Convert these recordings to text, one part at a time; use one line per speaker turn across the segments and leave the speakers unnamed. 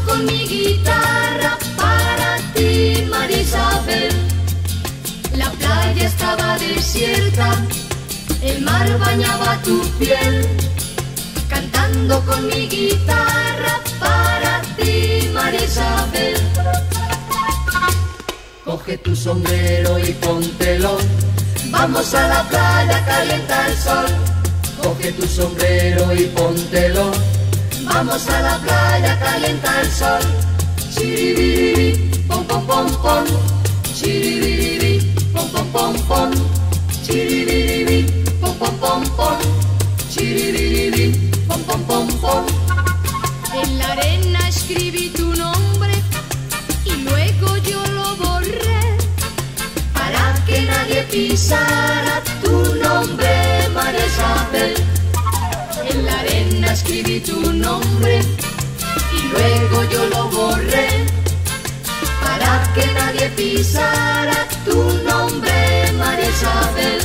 con mi guitarra para ti, María Isabel. La playa estaba desierta, el mar bañaba tu piel, cantando con mi guitarra para ti, María Isabel. Coge tu sombrero y póntelo, vamos a la playa, calienta el sol. Coge tu sombrero y póntelo, vamos a la playa, calienta el sol. Chiribiribí, pom pom pom pom, chiribiribí, pom pom pom pom, chiribiribí, pom pom pom pom, chiribiribí, pom pom pom pom. En la arena escribí tu nombre y luego yo lo borré para que nadie pisara tu nombre, María Isabel. En la arena escribí tu nombre y luego yo lo borré para que nadie pisara tu nombre, María Isabel.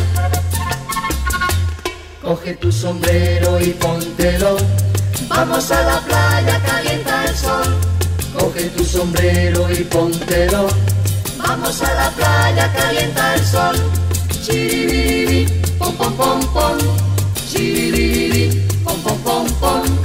Coge tu sombrero y póntelo, vamos a la playa, calienta el sol. Coge tu sombrero y póntelo, vamos a la playa, calienta el sol. Chiribiribí, pom pom pom pom, chiribiribí, pom pom pom pom.